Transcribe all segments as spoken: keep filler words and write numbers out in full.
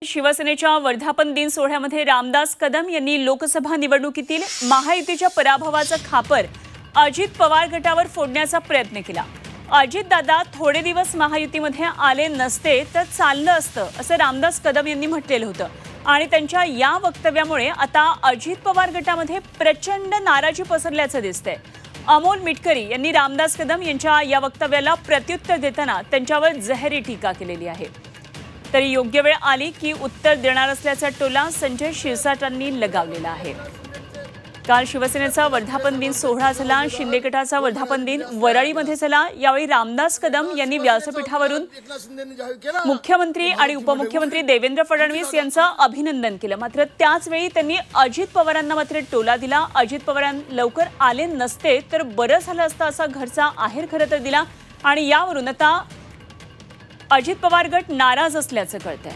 शिवसेनेच्या वर्धापन दिन सोहळ्यामध्ये रामदास कदम यांनी लोकसभा निवडणुकीतील महायुतीच्या पराभवाचा खापर अजित पवार गटावर फोडण्याचा प्रयत्न केला। अजितदादा थोडे दिवस महायुतीमध्ये आले नसते तर चाललं असतं असं रामदास कदम यांनी म्हटलेलं होतं आणि त्यांच्या या वक्तव्यामुळे आता अजित पवार गटामध्ये प्रचंड नाराजी पसरल्याचं दिसतंय। अमोल मिटकरी यांनी रामदास कदम यांच्या या वक्तव्याला प्रत्युत्तर देताना त्यांच्यावर जहरी टीका केलेली आहे। तरी योग्य वेळ आली की उत्तर देणार असल्याचा टोला संजय शिरसाटांनी लगावलेला आहे। काल शिवसेनेचा वर्धापन दिन सोहळा झाला। शिंदे गटाचा वर्धापन दिन वरळीमध्ये झाला। यावेळी रामदास कदम यांनी व्यासपीठावरून मुख्यमंत्री आणि उपमुख्यमंत्री देवेंद्र फडणवीस यांचं अभिनंदन केलं। मात्र त्याच वेळी त्यांनी अजित पवारांना मात्र टोला दिला। अजित पवार लवकर आले नसते तर बरं झालं असतं असा घरचा आहेर खरं तर दिला आणि यावरून आता अजित पवार गट नाराज असल्याचं कळतंय।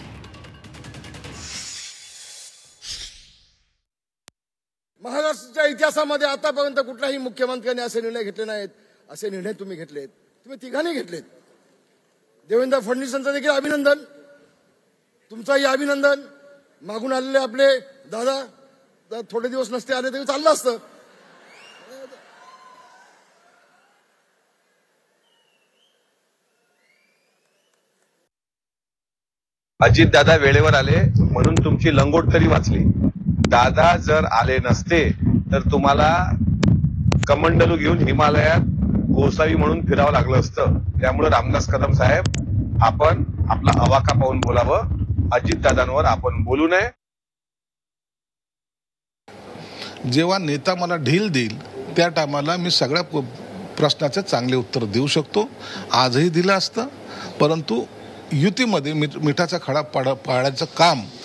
महाराष्ट्राच्या इतिहासामध्ये आतापर्यंत कुठल्याही मुख्यमंत्र्यांनी असे निर्णय घेतले नाहीत। असे निर्णय तुम्ही घेतलेत, तुम्ही तिघांनी घेतलेत। देवेंद्र फडणवीसांचं देखील अभिनंदन, तुमचंही अभिनंदन। मागून आलेले आपले दादा थोडे दिवस नसते आले तरी चाललं असतं। अजित दादा वेळेवर आले म्हणून तुमची लंगोट तरी वाचली। दादा जर आले नसते तर तुम्हाला कमंडलू घेऊन हिमालयात गोसावी म्हणून फिरावं लागलं असतं। त्यामुळे रामदास कदम साहेब आपण आपला अवाका पाहून बोलावं, अजित दादांवर आपण बोलू नये। जेव्हा नेता मला ढील देईल त्या टायमाला मी सगळ्या प्रश्नाचे चांगले उत्तर देऊ शकतो। आजही दिलं असतं, परंतु युतीमध्ये मिठाचा खडा पाडायचं काम